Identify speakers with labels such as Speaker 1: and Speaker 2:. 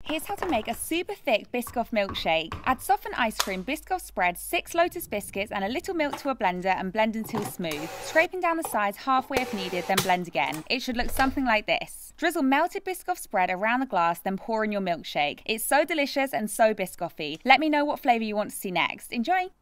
Speaker 1: Here's how to make a super thick Biscoff milkshake. Add softened ice cream, Biscoff spread, 6 Lotus biscuits and a little milk to a blender and blend until smooth. Scraping down the sides halfway if needed, then blend again. It should look something like this. Drizzle melted Biscoff spread around the glass, then pour in your milkshake. It's so delicious and so Biscoffy. Let me know what flavour you want to see next. Enjoy!